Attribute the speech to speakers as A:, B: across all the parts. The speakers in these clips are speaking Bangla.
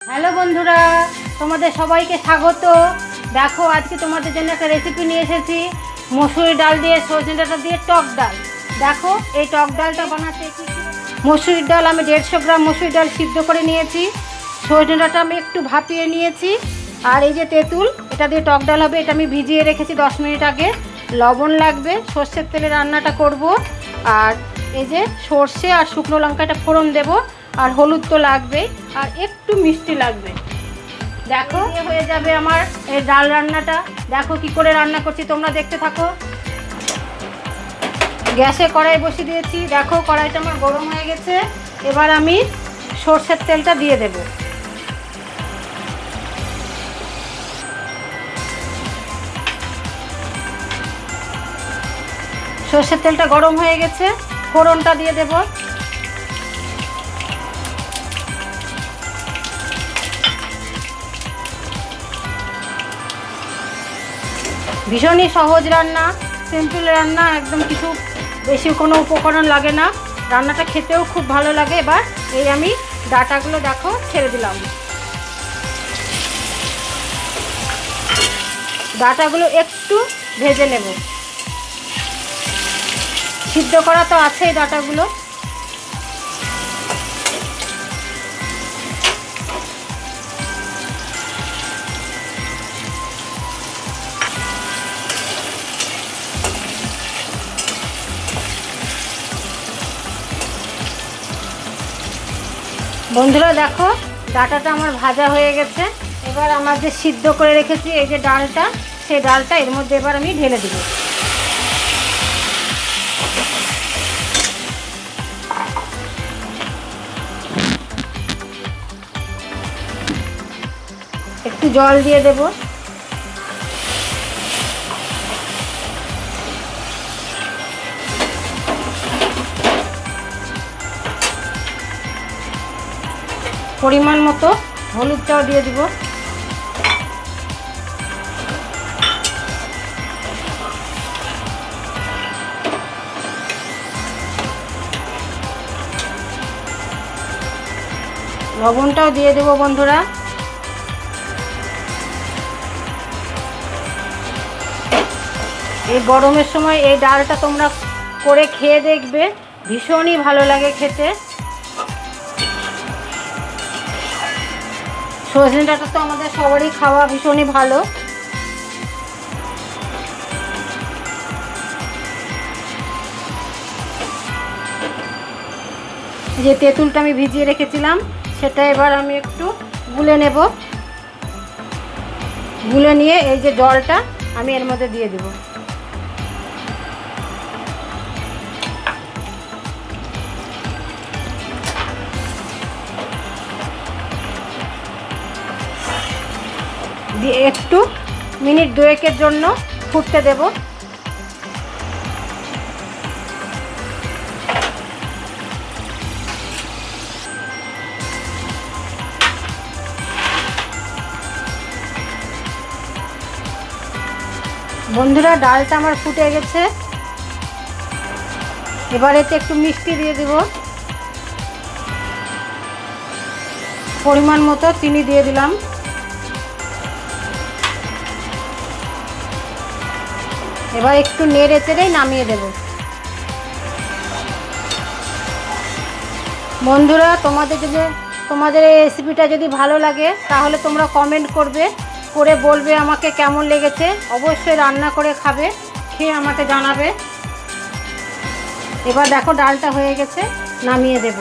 A: হ্যালো বন্ধুরা, তোমাদের সবাইকে স্বাগত। দেখো আজকে তোমাদের জন্য একটা রেসিপি নিয়ে এসেছি, মসুরি ডাল দিয়ে সজনে ডাঁটা দিয়ে টক ডাল। দেখো এই টক ডালটা বানাতে কি মসুরির ডাল আমি 150 গ্রাম মসুরি ডাল সিদ্ধ করে নিয়েছি, সজনে ডাঁটা আমি একটু ভাপিয়ে নিয়েছি, আর এই যে তেঁতুল, এটা দিয়ে টক ডাল হবে। এটা আমি ভিজিয়ে রেখেছি 10 মিনিট আগে। লবণ লাগবে, সর্ষের তেলে রান্নাটা করব, আর এই যে সর্ষে আর শুকনো লঙ্কাটা ফোড়ন দেব, আর হলুদ তো লাগবেই, আর একটু মিষ্টি লাগবে। দেখো হয়ে যাবে আমার এই ডাল রান্নাটা। দেখো কি করে রান্না করছি, তোমরা দেখতে থাকো। গ্যাসে কড়াই বসিয়ে দিয়েছি, দেখো কড়াইটা আমার গরম হয়ে গেছে। এবার আমি সর্ষের তেলটা দিয়ে দেব। সর্ষের তেলটা গরম হয়ে গেছে, ফোড়নটা দিয়ে দেব। ভীষণই সহজ রান্না, সিম্পল রান্না, একদম কিছু বেশি কোনো উপকরণ লাগে না, রান্নাটা খেতেও খুব ভালো লাগে। এবার এই আমি ডাঁটাগুলো দেখো ছেড়ে দিলাম। ডাঁটাগুলো একটু ভেজে নেব, সিদ্ধ করা তো আছেই ডাঁটাগুলো। বন্ধুরা দেখো ডাঁটাটা আমার ভাজা হয়ে গেছে। এবার আমার যে সিদ্ধ করে রেখেছি এই যে ডালটা, সেই ডালটা এর মধ্যে এবার আমি ঢেলে দেব। একটু জল দিয়ে দেব। পরিমাণ মতো হলুদটাও দিয়ে দিব। লবণটাও দিয়ে দেব বন্ধুরা। এই গরমের সময় এই ডালটা তোমরা করে খেয়ে দেখবে, ভীষণই ভালো লাগে খেতে। সজনে ডাঁটা তো আমাদের সবারই খাওয়া ভীষণই ভালো। যে তেঁতুলটা আমি ভিজিয়ে রেখেছিলাম সেটা এবার আমি একটু গুলে নেব। গুলে নিয়ে এই যে জলটা আমি এর মধ্যে দিয়ে দেব। দিয়ে একটু মিনিট 2-এর জন্য ফুটতে দেব। বন্ধুরা ডালটা আমার ফুটে গেছে, এবার এতে একটু মিষ্টি দিয়ে দেব, পরিমাণ মতো চিনি দিয়ে দিলাম। এবার একটু নেড়ে চেড়েই নামিয়ে দেব। বন্ধুরা তোমাদের এই রেসিপিটা যদি ভালো লাগে তাহলে তোমরা কমেন্ট করবে, করে বলবে আমাকে কেমন লেগেছে। অবশ্যই রান্না করে খাবে, খেয়ে আমাকে জানাবে। এবার দেখো ডালটা হয়ে গেছে, নামিয়ে দেব।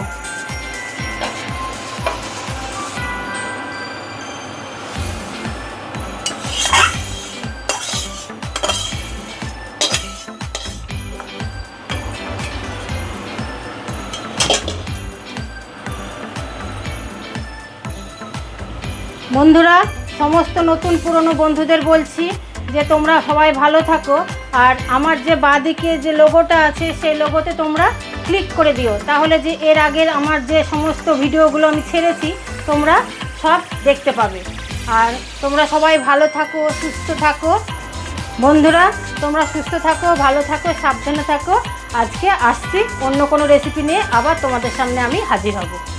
A: বন্ধুরা সমস্ত নতুন পুরনো বন্ধুদের বলছি যে তোমরা সবাই ভালো থাকো, আর আমার যে বাঁদিকে যে লোগোটা আছে সেই লোগোতে তোমরা ক্লিক করে দিও, তাহলে যে এর আগের আমার যে সমস্ত ভিডিওগুলো আমি ছেড়েছি তোমরা সব দেখতে পাবে। আর তোমরা সবাই ভালো থাকো, সুস্থ থাকো। বন্ধুরা তোমরা সুস্থ থাকো, ভালো থাকো, সাবধানে থাকো। আজকে আসছি অন্য কোনো রেসিপি নিয়ে, আবার তোমাদের সামনে আমি হাজির হব।